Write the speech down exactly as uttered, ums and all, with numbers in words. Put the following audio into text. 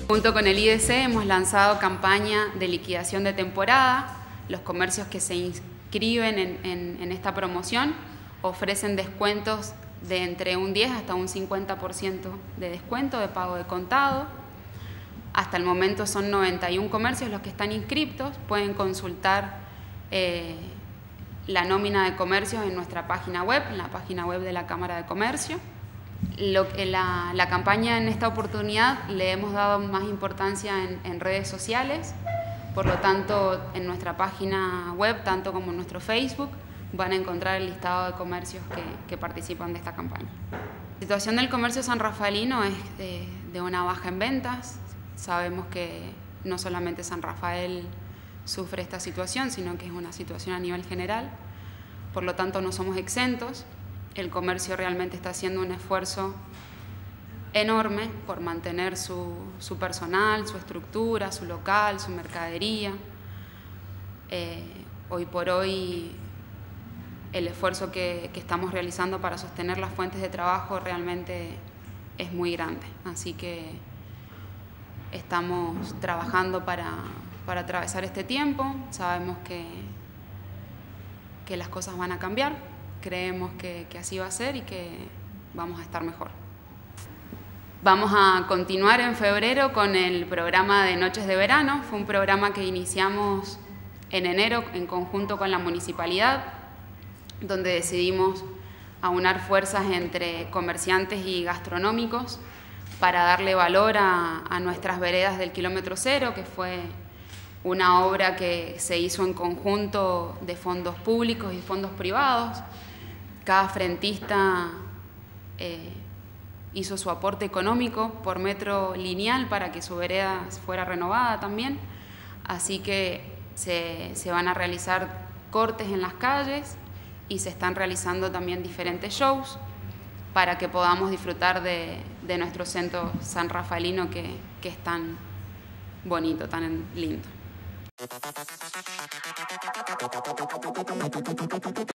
Junto con el I D C hemos lanzado campaña de liquidación de temporada. Los comercios que se inscriben en, en, en esta promoción ofrecen descuentos de entre un diez hasta un cincuenta por ciento de descuento de pago de contado. Hasta el momento son noventa y un comercios los que están inscriptos. Pueden consultar eh, la nómina de comercios en nuestra página web, en la página web de la Cámara de Comercio. Lo, la, la campaña en esta oportunidad le hemos dado más importancia en, en redes sociales, por lo tanto en nuestra página web, tanto como en nuestro Facebook, van a encontrar el listado de comercios que, que participan de esta campaña. La situación del comercio sanrafaelino es de, de una baja en ventas. Sabemos que no solamente San Rafael sufre esta situación, sino que es una situación a nivel general, por lo tanto no somos exentos. El comercio realmente está haciendo un esfuerzo enorme por mantener su, su personal, su estructura, su local, su mercadería. Eh, hoy por hoy el esfuerzo que, que estamos realizando para sostener las fuentes de trabajo realmente es muy grande. Así que estamos trabajando para, para atravesar este tiempo. Sabemos que, que las cosas van a cambiar. Creemos que, que así va a ser y que vamos a estar mejor. Vamos a continuar en febrero con el programa de Noches de Verano. Fue un programa que iniciamos en enero en conjunto con la municipalidad, donde decidimos aunar fuerzas entre comerciantes y gastronómicos para darle valor a, a nuestras veredas del kilómetro cero, que fue una obra que se hizo en conjunto de fondos públicos y fondos privados. Cada frentista eh, hizo su aporte económico por metro lineal para que su vereda fuera renovada también. Así que se, se van a realizar cortes en las calles y se están realizando también diferentes shows para que podamos disfrutar de, de nuestro centro sanrafaelino que, que es tan bonito, tan lindo.